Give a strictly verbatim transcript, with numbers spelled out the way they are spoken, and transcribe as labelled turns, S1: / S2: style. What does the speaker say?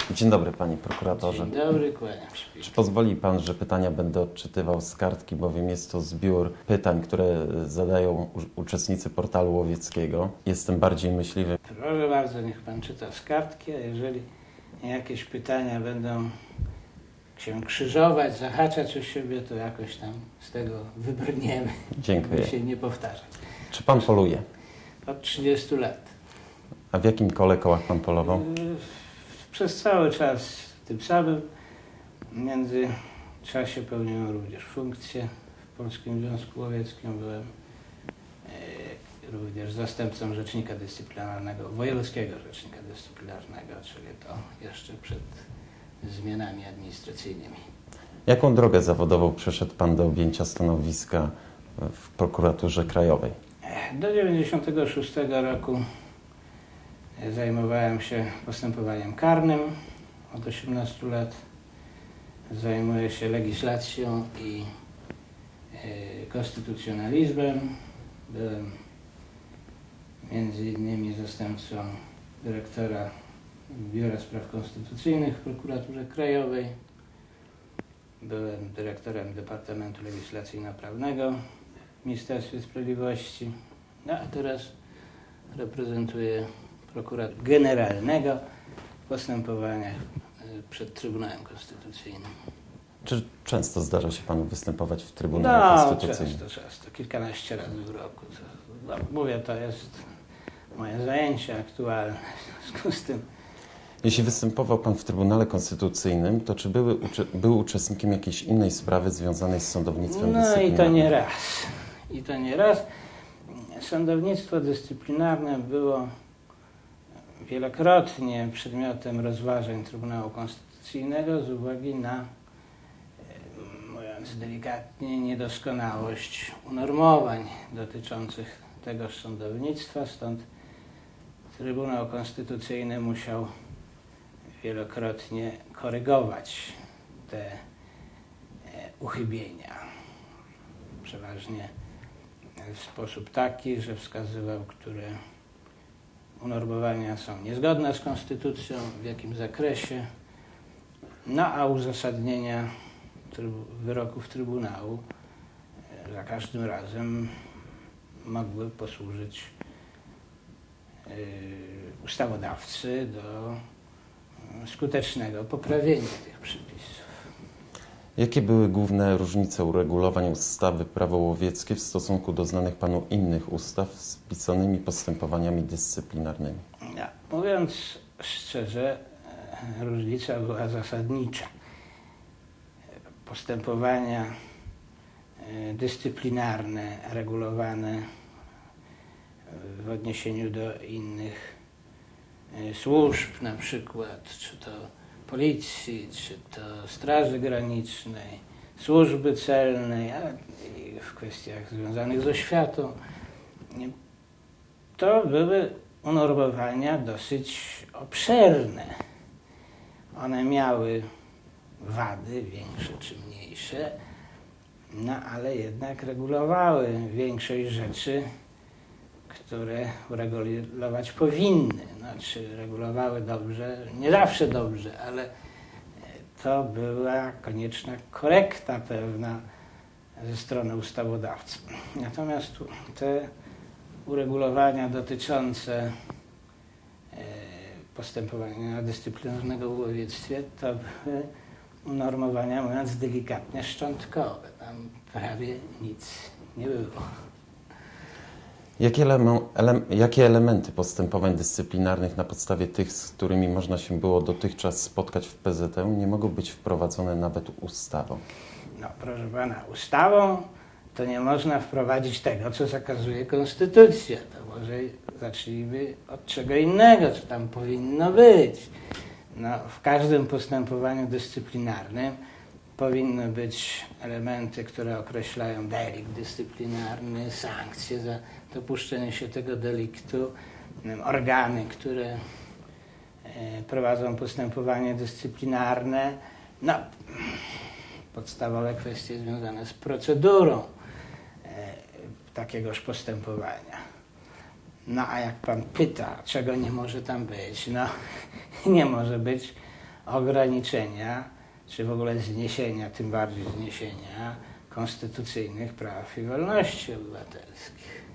S1: Dzień dobry, panie prokuratorze.
S2: Dzień dobry, kłaniam się.
S1: Czy pozwoli pan, że pytania będę odczytywał z kartki, bowiem jest to zbiór pytań, które zadają uczestnicy portalu łowieckiego. Jestem bardziej myśliwy.
S2: Proszę bardzo, niech pan czyta z kartki, a jeżeli jakieś pytania będą się krzyżować, zahaczać o siebie, to jakoś tam z tego wybrniemy.
S1: Dziękuję.
S2: By się nie powtarzać.
S1: Czy pan poluje?
S2: Od trzydziestu lat.
S1: A w jakim kole kołach pan polował?
S2: Przez cały czas tym samym. W międzyczasie pełniłem również funkcję w Polskim Związku Łowieckim. Byłem e, również zastępcą rzecznika dyscyplinarnego, wojewódzkiego rzecznika dyscyplinarnego, czyli to jeszcze przed zmianami administracyjnymi.
S1: Jaką drogę zawodową przeszedł pan do objęcia stanowiska w prokuraturze krajowej?
S2: Do dziewięćdziesiątego szóstego roku zajmowałem się postępowaniem karnym od osiemnastu lat. Zajmuję się legislacją i e, konstytucjonalizmem. Byłem między innymi zastępcą dyrektora Biura Spraw Konstytucyjnych w Prokuraturze Krajowej. Byłem dyrektorem Departamentu Legislacyjno-Prawnego w Ministerstwie Sprawiedliwości. No a teraz reprezentuję prokuratora generalnego w postępowaniach przed Trybunałem Konstytucyjnym.
S1: Czy często zdarza się panu występować w Trybunale
S2: No,
S1: Konstytucyjnym?
S2: często, często. Kilkanaście razy w roku. To, no, mówię, to jest moje zajęcie aktualne. W związku z tym.
S1: Jeśli występował pan w Trybunale Konstytucyjnym, to czy były, był uczestnikiem jakiejś innej sprawy związanej z sądownictwem
S2: No
S1: dyscyplinarnym?
S2: i to nie raz. I to nie raz. Sądownictwo dyscyplinarne było wielokrotnie przedmiotem rozważań Trybunału Konstytucyjnego z uwagi na, mówiąc delikatnie, niedoskonałość unormowań dotyczących tegoż sądownictwa, stąd Trybunał Konstytucyjny musiał wielokrotnie korygować te uchybienia. Przeważnie w sposób taki, że wskazywał, które unormowania są niezgodne z konstytucją, w jakim zakresie, no a uzasadnienia wyroków Trybunału za każdym razem mogły posłużyć yy, ustawodawcy do skutecznego poprawienia tych przepisów.
S1: Jakie były główne różnice uregulowań ustawy Prawo łowieckie w stosunku do znanych panu innych ustaw z pisanymi postępowaniami dyscyplinarnymi?
S2: Ja, mówiąc szczerze, różnica była zasadnicza. Postępowania dyscyplinarne regulowane w odniesieniu do innych służb, na przykład czy to Policji, czy to Straży Granicznej, Służby Celnej, a i w kwestiach związanych z oświatą, to były unormowania dosyć obszerne. One miały wady, większe czy mniejsze, no ale jednak regulowały większość rzeczy, które uregulować powinny. Znaczy regulowały dobrze, nie zawsze dobrze, ale to była konieczna korekta pewna ze strony ustawodawcy. Natomiast te uregulowania dotyczące postępowania dyscyplinarnego w łowiectwie to były unormowania, mówiąc delikatnie, szczątkowe. Tam prawie nic nie było.
S1: Jakie, ele ele jakie elementy postępowań dyscyplinarnych na podstawie tych, z którymi można się było dotychczas spotkać w P Z L, nie mogą być wprowadzone nawet ustawą?
S2: No proszę pana, ustawą to nie można wprowadzić tego, co zakazuje konstytucja. To może zacznijmy od czego innego, co tam powinno być. No, w każdym postępowaniu dyscyplinarnym powinny być elementy, które określają delikt dyscyplinarny, sankcje za dopuszczenie się tego deliktu, organy, które prowadzą postępowanie dyscyplinarne, no, podstawowe kwestie związane z procedurą takiegoż postępowania. No a jak pan pyta, czego nie może tam być, no nie może być ograniczenia, czy w ogóle zniesienia, tym bardziej zniesienia konstytucyjnych praw i wolności obywatelskich.